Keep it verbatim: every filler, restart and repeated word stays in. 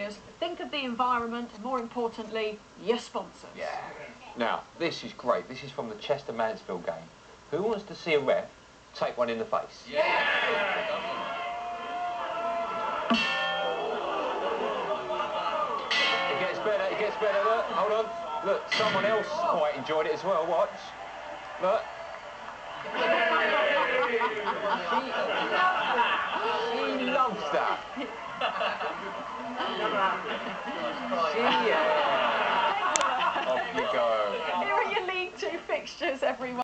players, think of the environment, and more importantly, your sponsors. Yeah. Now, this is great. This is from the Chester-Mansfield game. Who wants to see a ref take one in the face? Yeah! It gets better, it gets better. Look, hold on. Look, someone else quite enjoyed it as well. Watch. Look. She, she loves that. She, yeah. Off you go. Here are your League Two fixtures, everyone.